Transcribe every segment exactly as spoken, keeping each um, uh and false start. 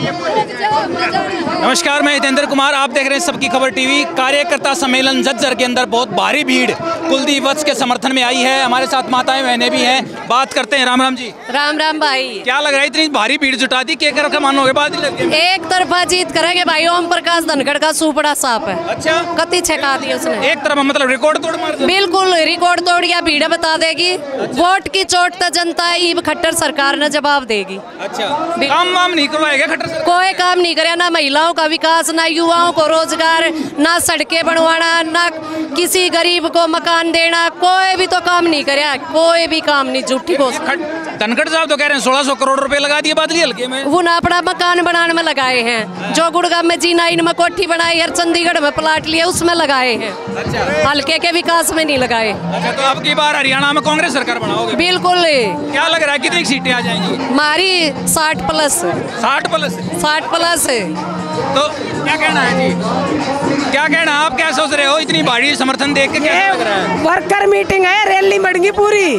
नमस्कार, मैं हितेंद्र कुमार, आप देख रहे हैं सबकी खबर टीवी। कार्यकर्ता सम्मेलन झज्जर के अंदर बहुत भारी भीड़ कुलदीप वत्स के समर्थन में आई है। हमारे साथ माताएं बहनें भी हैं, बात करते हैं। राम राम जी। राम राम भाई। क्या लग रहा है इतनी भारी भीड़ जुटा दी, क्या कर मानोगे बाद एक तरफा जीत करेंगे भाई। ओम प्रकाश धनखड़ का सुपड़ा साफ है। अच्छा, कति छका दी उसने एक तरफ, मतलब रिकॉर्ड तोड़ मार। बिल्कुल रिकॉर्ड तोड़ गया, भीड़ बता देगी। अच्छा। वोट की चोट तो जनता ईब खट्टर सरकार ने जवाब देगी। अच्छा, काम वाम नहीं करवाएगा खट्टर सरकार? कोई काम नहीं करे, ना महिलाओं का विकास, ना युवाओं को रोजगार, ना सड़कें बनवाना, ना किसी गरीब को मकान देना, कोई भी तो काम नहीं करे, कोई भी काम नहीं। झूठी घोषणा। धनखड़ साहब तो कह रहे हैं सोलह सौ करोड़ रुपए लगा दिए बादली हल्के में। वो ना अपना मकान बनाने में लगाए हैं। जो गुड़गांव में जी नाइन में कोठी बनाई और चंडीगढ़ में प्लाट लिया उसमें लगाए हैं। अच्छा। हल्के के विकास में नहीं लगाए। अच्छा, तो अब की बार हरियाणा में कांग्रेस सरकार बनाओगे? बिल्कुल। क्या लग रहा है कितनी सीटें आ जाएंगी? हमारी साठ प्लस। साठ प्लस? साठ प्लस है। तो क्या कहना है जी, क्या कहना, आप क्या सोच रहे हो? इतनी भारी समर्थन देख के क्या लग रहा है? वर्कर मीटिंग है, रैली बढ़ेगी पूरी।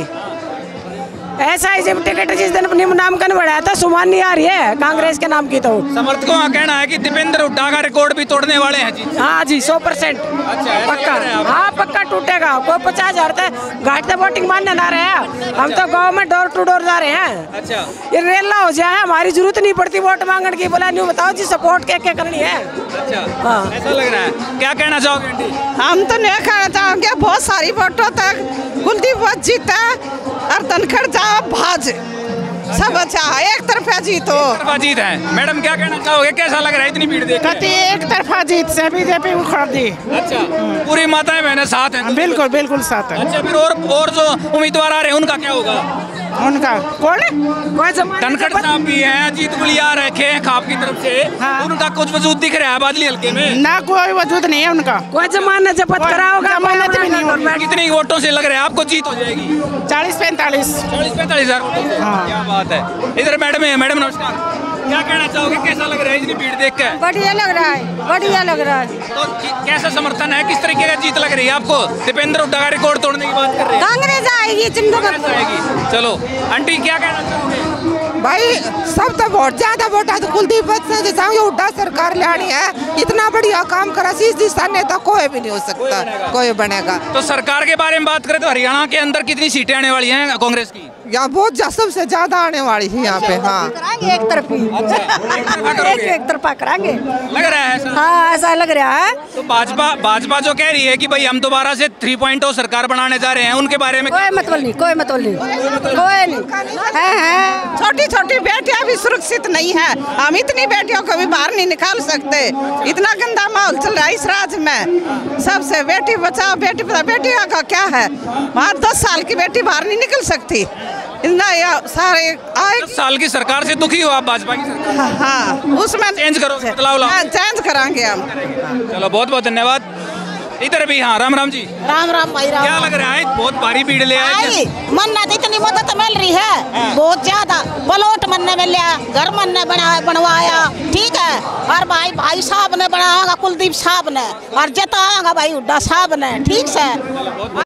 ऐसा ही जब टिकट जिस दिन नामकन बढ़ाया था, सुमान नहीं आ रही है कांग्रेस के नाम की। तो समर्थकों का कहना है कि दीपेंद्र हुड्डा का रिकॉर्ड भी तोड़ने वाले हैं जी। हाँ जी, सौ परसेंट पक्का। हाँ पक्का टूटेगा। कोई पचास हजार घाट से वोटिंग मानने ना रहे हैं। हम तो गांव में डोर टू डोर जा रहे हैं। अच्छा, ये रेला हो जाए, हमारी जरूरत नहीं पड़ती वोट मांगने की। बोला नहीं, बताओ जी सपोर्ट क्या क्या करनी है। अच्छा, हाँ ऐसा लग रहा है। क्या कहना चाहोगे आंटी? हम तो नहीं कहना चाहोगे, बहुत सारी वोटों तक कुलदीप वत्स जीता और धनखड़ भाज सब। अच्छा, एक तरफा जीत हो। एक तरफा जीत है। मैडम क्या कहना चाहोगे, कैसा लग रहा है इतनी भीड़ देख के? एक तरफा जीत से बीजेपी उखड़ दी। अच्छा, पूरी माताएं बहनें साथ हैं? बिल्कुल बिल्कुल साथ है। अच्छा, फिर और और जो उम्मीदवार आ रहे हैं उनका क्या होगा? उनका कौन? धनखड़ साहब भी हैं, अजीत गुलियार रखे हैं खाप की तरफ से। हाँ। उनका कुछ वजूद दिख रहा है बादली हल्के में? ना, कोई वजूद नहीं है उनका। कोई जमानत जब्त करा होगा, जमानत भी नहीं। कितनी वोटों से लग रहा है आपको जीत हो जाएगी? चालीस पैंतालीस चालीस पैंतालीस हजार वोटों से। हाँ। क्या बात है। इधर मैडम है। मैडम नमस्कार, क्या कहना चाहोगे, कैसा लग रहा है इतनी भीड़ देख के? बढ़िया लग रहा है, बढ़िया लग रहा है। तो कैसा समर्थन है, किस तरीके का जीत लग रही है आपको? दीपेंद्र हुड्डा का रिकॉर्ड तोड़ने की बात कर रहे हैं। कांग्रेस आएगी, चिंता आएगी। चलो आंटी, क्या कहना चाहोगे? भाई सब तो वोट ज्यादा वोट है तो कुलदीप वत्स जैसा हुड्डा सरकार लानी है। इतना बढ़िया काम करा, शीश दिशा नेता कोई भी नहीं हो सकता, कोई बनेगा। तो सरकार के बारे में बात करें तो हरियाणा के अंदर कितनी सीटें आने वाली हैं कांग्रेस की? यहाँ बहुत सबसे ज्यादा आने वाली है यहाँ पे। हाँ, कराएंगे एक तरफी। अच्छा, एक एक तरफा कराएंगे लग रहा है ऐसा? हाँ ऐसा लग रहा है। तो भाजपा भाजपा जो कह रही है कि भाई हम दोबारा से थ्री पॉइंट ओ सरकार बनाने जा रहे हैं, उनके बारे में कोई मतलब नहीं, कोई मतलब नहीं, कोई नहीं। छोटी छोटी बेटियां भी सुरक्षित नहीं है। हम इतनी बेटियों को भी बाहर नहीं निकाल सकते। इतना गंदा माहौल चल रहा है इस राज्य में। सबसे बेटी बचाओ, बेटी बचाओ। बेटियों का क्या है, वहाँ दस साल की बेटी बाहर नहीं निकल सकती। इतना सारे दस साल की सरकार से दुखी हो आप, भाजपा की सरकार? हाँ, हाँ, उसमें चेंज करो, बदलाव लाओ। हाँ, चेंज कराएंगे हम। चलो बहुत बहुत धन्यवाद। इधर भी। हाँ, राम राम जी। राम राम भाई। राम। क्या लग रहा है, बहुत भारी भीड़ ले आए? मन्नत इतनी मदद मिल रही है, बहुत ज्यादा। प्लॉट मनने मिल लिया, घर मनने बना बनवाया, ठीक है। और भाई भाई साहब ने बनाया, कुलदीप साहब ने, और जताया भाई हुड्डा साहब ने, ठीक है।